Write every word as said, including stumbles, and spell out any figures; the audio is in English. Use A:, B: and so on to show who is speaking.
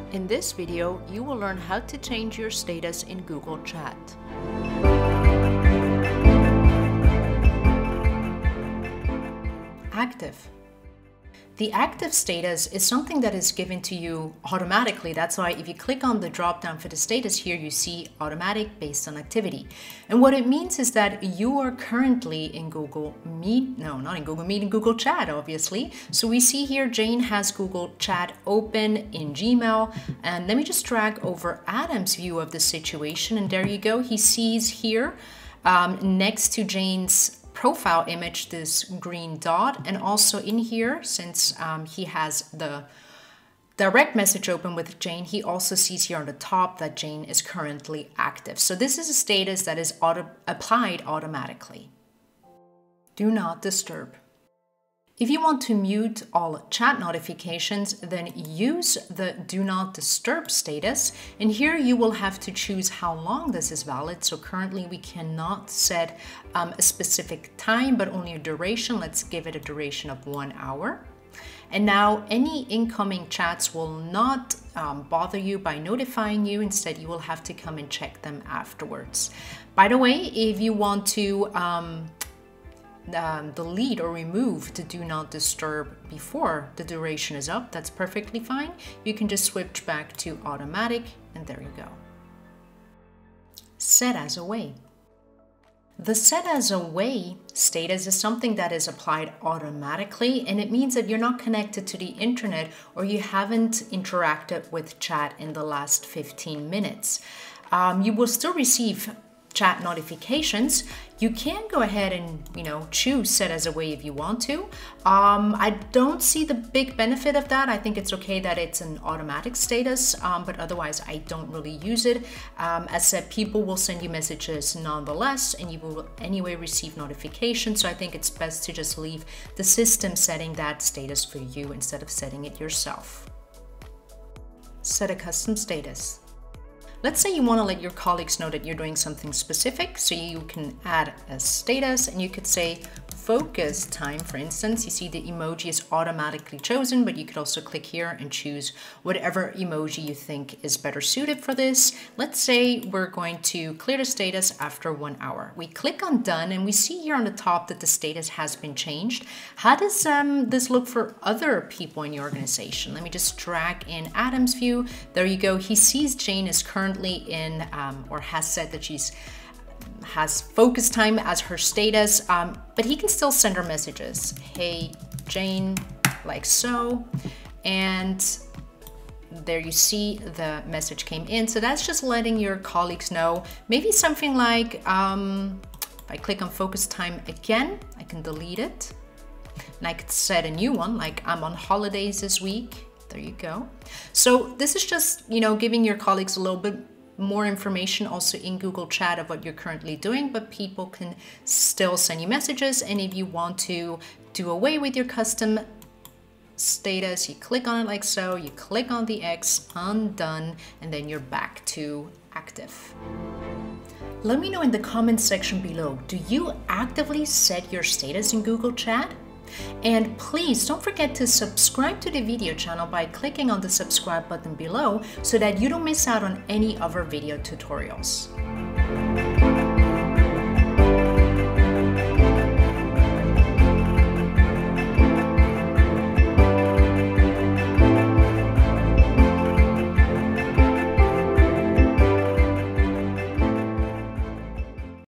A: In this video, you will learn how to change your status in Google Chat. Active. The active status is something that is given to you automatically. That's why if you click on the drop down for the status here, you see automatic based on activity. And what it means is that you are currently in Google Meet, no, not in Google Meet, in Google Chat, obviously. So we see here Jane has Google Chat open in Gmail. And let me just drag over Adam's view of the situation. And there you go. He sees here um, next to Jane's profile image this green dot, and also in here, since um, he has the direct message open with Jane, he also sees here on the top that Jane is currently active. So this is a status that is auto applied automatically. Do not disturb. If you want to mute all chat notifications, then use the do not disturb status. And here you will have to choose how long this is valid. So currently we cannot set um, a specific time, but only a duration. Let's give it a duration of one hour. And now any incoming chats will not um, bother you by notifying you. Instead, you will have to come and check them afterwards. By the way, if you want to um, Um, delete or remove the do not disturb before the duration is up, that's perfectly fine. You can just switch back to automatic, and there you go. Set as away. The set as away status is something that is applied automatically, and it means that you're not connected to the internet or you haven't interacted with chat in the last fifteen minutes. Um, you will still receive chat notifications. You can go ahead and, you know, choose set as away if you want to. Um, I don't see the big benefit of that. I think it's okay that it's an automatic status, um, but otherwise I don't really use it. Um, as said, people will send you messages nonetheless, and you will anyway receive notifications. So I think it's best to just leave the system setting that status for you instead of setting it yourself. Set a custom status. Let's say you want to let your colleagues know that you're doing something specific, so you can add a status and you could say focus time, for instance. You see the emoji is automatically chosen, but you could also click here and choose whatever emoji you think is better suited for this. Let's say we're going to clear the status after one hour. We click on done and we see here on the top that the status has been changed. How does um, this look for other people in your organization? Let me just drag in Adam's view. There you go. He sees Jane is currently in um, or has said that she's has focus time as her status, um, but he can still send her messages. Hey, Jane, like so. And there you see the message came in. So that's just letting your colleagues know. Maybe something like, um, if I click on focus time again, I can delete it. And I could set a new one, like I'm on holidays this week. There you go. So this is just, you know, giving your colleagues a little bit more information also in Google Chat of what you're currently doing, but people can still send you messages. And if you want to do away with your custom status, you click on it like so, you click on the X, undone, and then you're back to active. Let me know in the comments section below, do you actively set your status in Google Chat? And please don't forget to subscribe to the video channel by clicking on the subscribe button below so that you don't miss out on any other video tutorials.